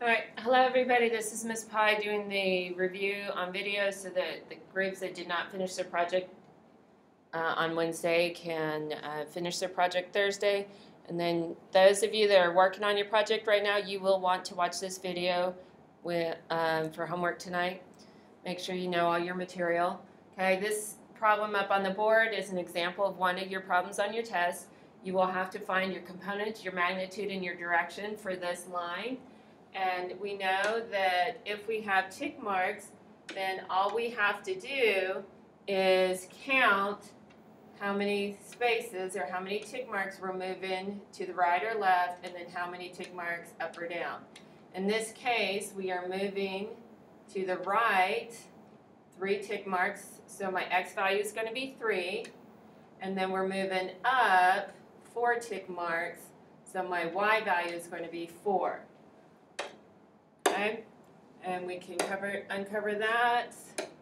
Alright, hello everybody, this is Miss Pye doing the review on video so that the groups that did not finish their project on Wednesday can finish their project Thursday. And then those of you that are working on your project right now, you will want to watch this video for homework tonight. Make sure you know all your material. Okay, this problem up on the board is an example of one of your problems on your test. You will have to find your components, your magnitude, and your direction for this line. And we know that if we have tick marks, then all we have to do is count how many spaces or how many tick marks we're moving to the right or left, and then how many tick marks up or down. In this case, we are moving to the right 3 tick marks, so my x value is going to be 3, and then we're moving up 4 tick marks, so my y value is going to be 4. Okay, and we can uncover that,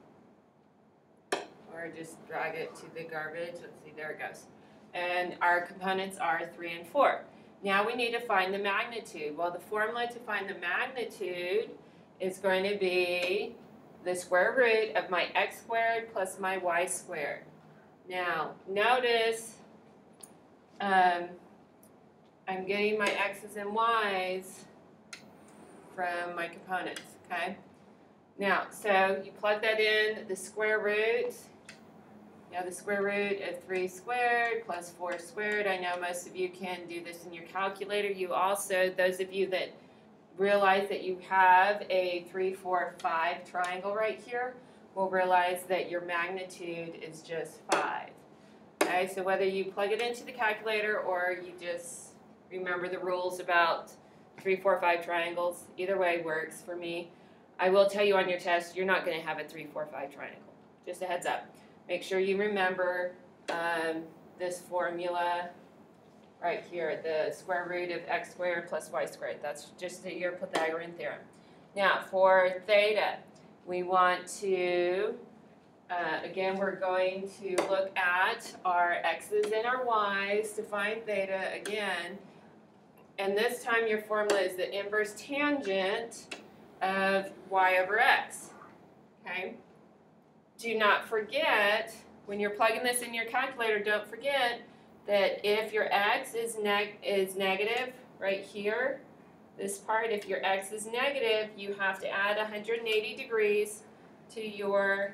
or just drag it to the garbage. Let's see, there it goes. And our components are 3 and 4. Now we need to find the magnitude. Well, the formula to find the magnitude is going to be the square root of my x squared plus my y squared. Now, notice I'm getting my x's and y's from my components, okay? Now, so you plug that in, the square root, the square root of 3 squared plus 4 squared. I know most of you can do this in your calculator. You also, those of you that realize that you have a 3, 4, 5 triangle right here, will realize that your magnitude is just 5. Okay, so whether you plug it into the calculator or you just remember the rules about 3, 4, 5 triangles, either way works for me. I will tell you on your test, you're not going to have a 3, 4, 5 triangle. Just a heads up. Make sure you remember this formula right here, the square root of x squared plus y squared. That's just your Pythagorean theorem. Now, for theta, we want to, again, we're going to look at our x's and our y's to find theta again. And this time your formula is the inverse tangent of y over x. Okay? Do not forget, when you're plugging this in your calculator, don't forget that if your x is negative right here, this part, if your x is negative, you have to add 180 degrees to your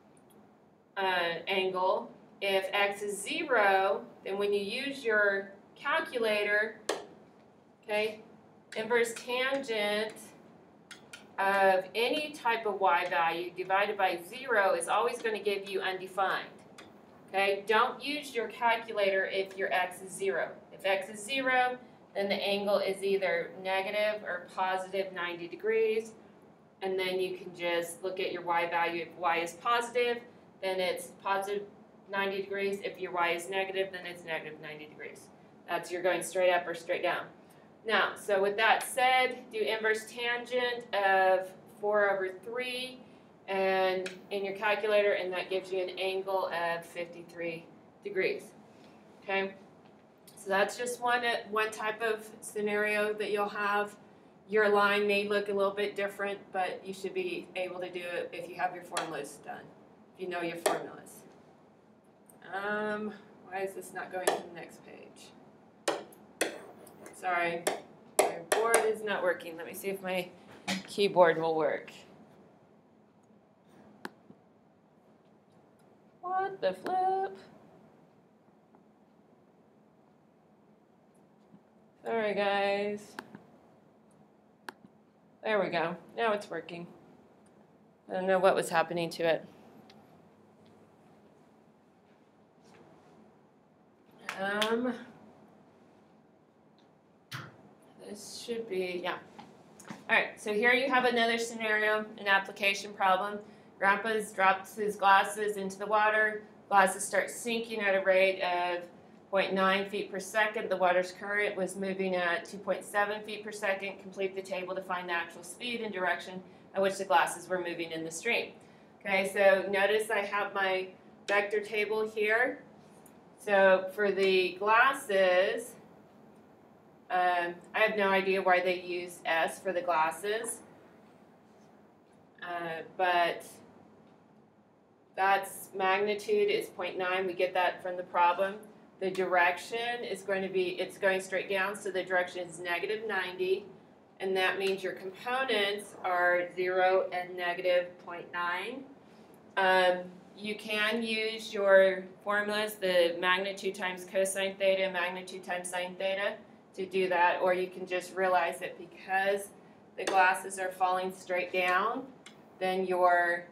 angle. If x is 0, then when you use your calculator, okay, inverse tangent of any type of y value divided by 0 is always going to give you undefined. Okay, don't use your calculator if your x is 0. If x is 0, then the angle is either negative or positive 90 degrees. And then you can just look at your y value. If y is positive, then it's positive 90 degrees. If your y is negative, then it's negative 90 degrees. That's you're going straight up or straight down. Now, so with that said, do inverse tangent of 4 over 3 and in your calculator, and that gives you an angle of 53 degrees. Okay, so that's just one type of scenario that you'll have. Your line may look a little bit different, but you should be able to do it if you have your formulas done, if you know your formulas. Why is this not going to the next page? Sorry, my board is not working. Let me see if my keyboard will work. What the flip? Sorry, guys. There we go. Now it's working. I don't know what was happening to it. This should be, yeah. All right, so here you have another scenario, an application problem. Grandpa's dropped his glasses into the water. Glasses start sinking at a rate of 0.9 feet per second. The water's current was moving at 2.7 feet per second. Complete the table to find the actual speed and direction at which the glasses were moving in the stream. Okay, so notice I have my vector table here. So for the glasses, I have no idea why they use S for the glasses, but that's magnitude is 0.9. We get that from the problem. The direction is going to be, it's going straight down, so the direction is negative 90, and that means your components are 0 and negative 0.9. You can use your formulas, the magnitude times cosine theta, magnitude times sine theta, to do that, or you can just realize that because the glasses are falling straight down, then your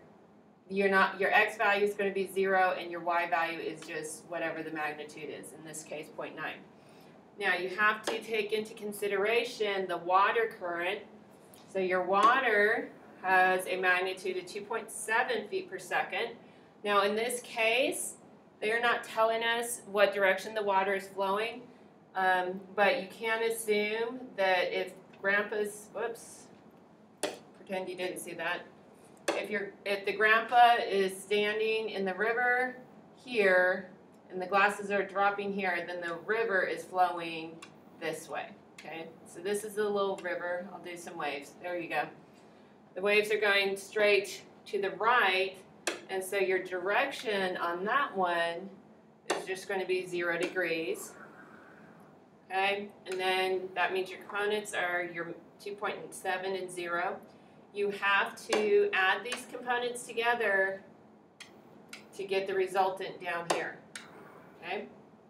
x value is going to be 0 and your y value is just whatever the magnitude is, in this case 0.9. Now you have to take into consideration the water current. So your water has a magnitude of 2.7 feet per second. Now in this case, they are not telling us what direction the water is flowing, but you can assume that if Grandpa's, whoops, pretend you didn't see that. If the grandpa is standing in the river here and the glasses are dropping here, then the river is flowing this way. Okay, so this is a little river. I'll do some waves. There you go. The waves are going straight to the right, and so your direction on that one is just going to be 0 degrees. Okay, and then that means your components are your 2.7 and 0. You have to add these components together to get the resultant down here. Okay?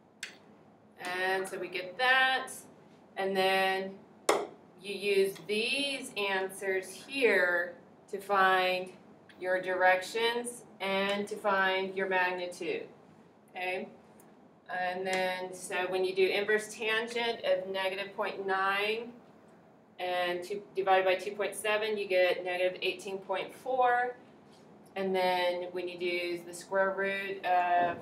And so we get that, and then you use these answers here to find your directions and to find your magnitude. Okay? And then, so when you do inverse tangent of negative 0.9 and divided by 2.7, you get negative 18.4. And then when you do the square root of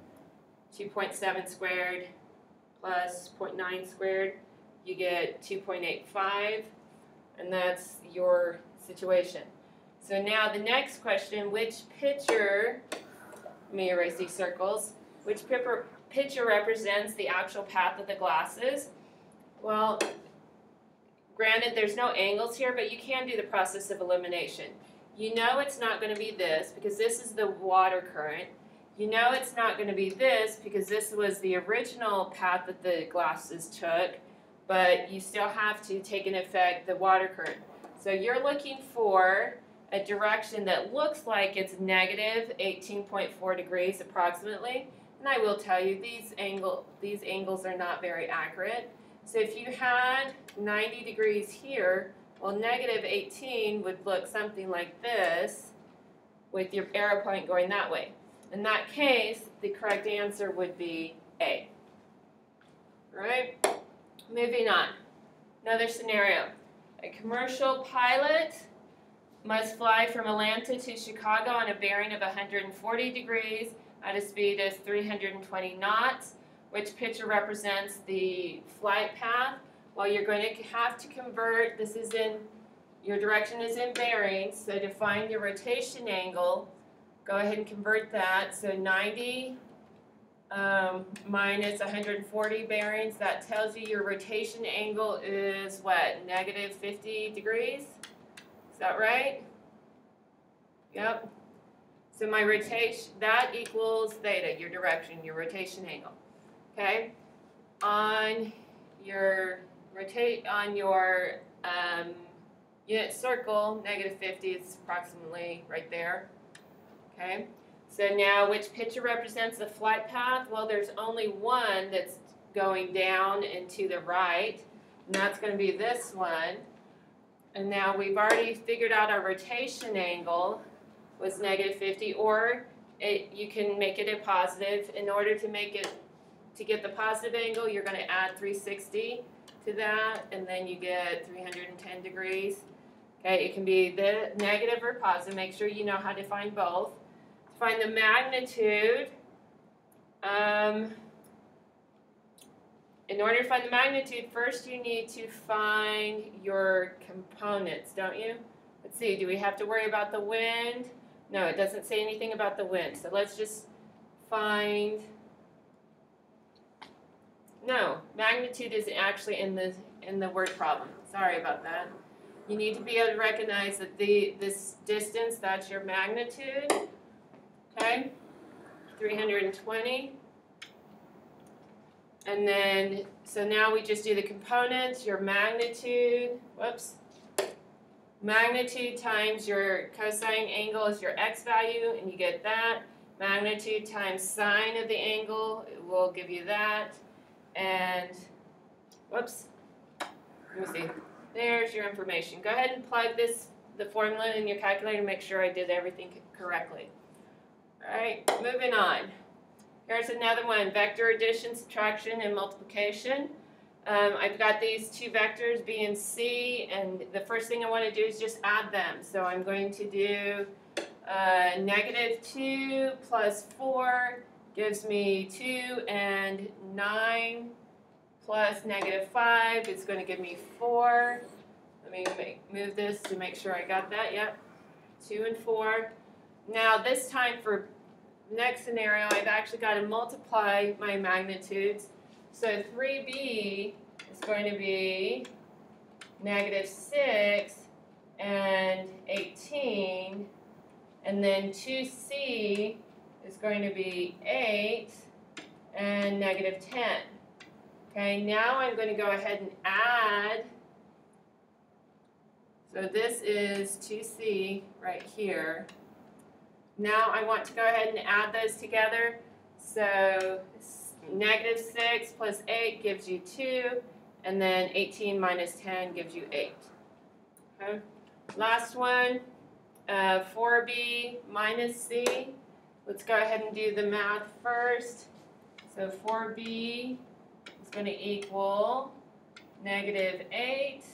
2.7 squared plus 0.9 squared, you get 2.85. And that's your situation. So now the next question, which picture, let me erase these circles, which picture represents the actual path of the glasses? Well, granted, there's no angles here, but you can do the process of elimination. You know it's not going to be this because this is the water current. You know it's not going to be this because this was the original path that the glasses took, but you still have to take into effect the water current. So you're looking for a direction that looks like it's negative 18.4 degrees approximately. And I will tell you, these angles are not very accurate. So if you had 90 degrees here, well, negative 18 would look something like this with your arrow point going that way. In that case, the correct answer would be A. All right? Moving on. Another scenario. A commercial pilot must fly from Atlanta to Chicago on a bearing of 140 degrees at a speed of 320 knots. Which picture represents the flight path? Well, you're going to have to convert, your direction is in bearings, so to find your rotation angle, go ahead and convert that. So 90 minus 140 bearings, that tells you your rotation angle is what, negative 50 degrees? Is that right? Yep. So my rotation, that equals theta, your direction, your rotation angle. Okay? On your unit circle, negative 50 is approximately right there. Okay? So now, which picture represents the flight path? Well, there's only one that's going down and to the right, and that's going to be this one. And now we've already figured out our rotation angle was negative 50, or you can make it a positive. In order to get the positive angle, you're going to add 360 to that, and then you get 310 degrees. Okay, it can be the negative or positive. Make sure you know how to find both. To find the magnitude, in order to find the magnitude, first you need to find your components, don't you? Let's see, do we have to worry about the wind? No, it doesn't say anything about the wind. So let's just find No, magnitude is actually in the word problem. Sorry about that. You need to be able to recognize that this distance, that's your magnitude. Okay? 320. And then, so now we just do the components, your magnitude, whoops. Magnitude times your cosine angle is your x value, and you get that. Magnitude times sine of the angle will give you that. And, whoops, let me see. There's your information. Go ahead and plug the formula in your calculator to make sure I did everything correctly. All right, moving on. Here's another one, vector addition, subtraction, and multiplication. I've got these two vectors, B and C, and the first thing I want to do is just add them. So I'm going to do -2 plus 4 gives me 2, and 9 plus -5 is going to give me 4. Let me move this to make sure I got that. Yep, 2 and 4. Now this time for next scenario, I've actually got to multiply my magnitudes. So 3b is going to be -6 and 18, and then 2c is going to be 8 and -10. Okay, now I'm going to go ahead and add. So this is 2c right here. Now I want to go ahead and add those together. So -6 plus 8 gives you 2, and then 18 minus 10 gives you 8. Okay. Last one, 4b minus c. Let's go ahead and do the math first. So 4b is going to equal -8,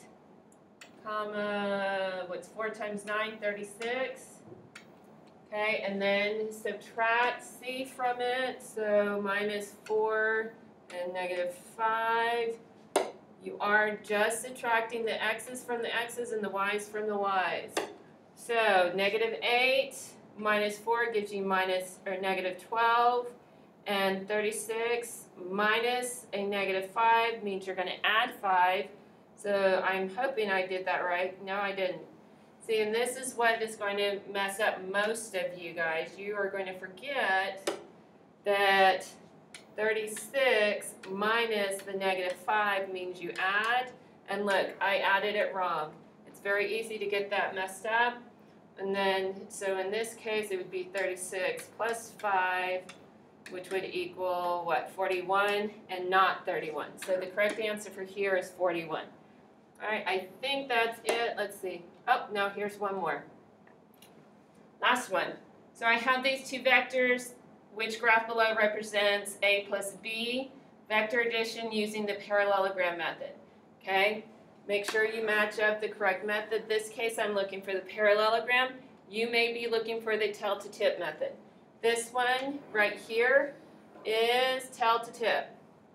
comma, what's 4 times 9? 36. Okay, and then subtract c from it, so -4 and -5. You are just subtracting the x's from the x's and the y's from the y's. So -8 minus 4 gives you -12, and 36 minus a -5 means you're going to add 5. So I'm hoping I did that right. No, I didn't. See, and this is what is going to mess up most of you guys. You are going to forget that 36 minus the -5 means you add. And look, I added it wrong. It's very easy to get that messed up. And then, so in this case, it would be 36 plus 5, which would equal, what, 41, and not 31. So the correct answer for here is 41. All right, I think that's it. Let's see. Oh, no, here's one more. Last one. So I have these two vectors, which graph below represents A plus B. Vector addition using the parallelogram method. Okay? Make sure you match up the correct method. This case, I'm looking for the parallelogram. You may be looking for the tail to tip method. This one right here is tail to tip.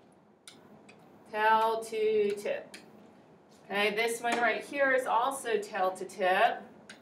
Tail to tip. Okay, this one right here is also tail to tip.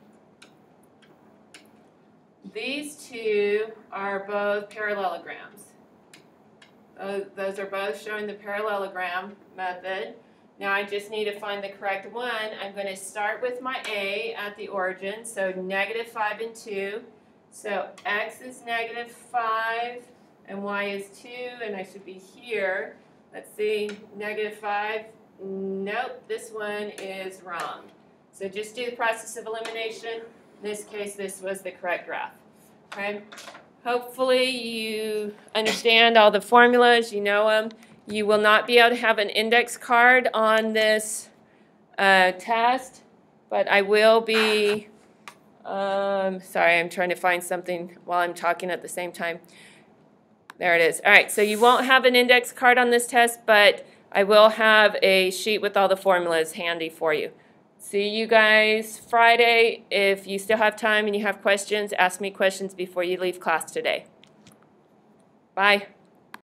These two are both parallelograms. Those are both showing the parallelogram method. Now I just need to find the correct one. I'm going to start with my A at the origin, so -5 and 2. So x is -5 and y is 2, and I should be here. Let's see, -5. Nope, this one is wrong. So just do the process of elimination. In this case, this was the correct graph. Okay. Hopefully you understand all the formulas, you know them. You will not be able to have an index card on this test, but I will be, sorry, I'm trying to find something while I'm talking at the same time. There it is. All right, so you won't have an index card on this test, but I will have a sheet with all the formulas handy for you. See you guys Friday. If you still have time and you have questions, ask me questions before you leave class today. Bye.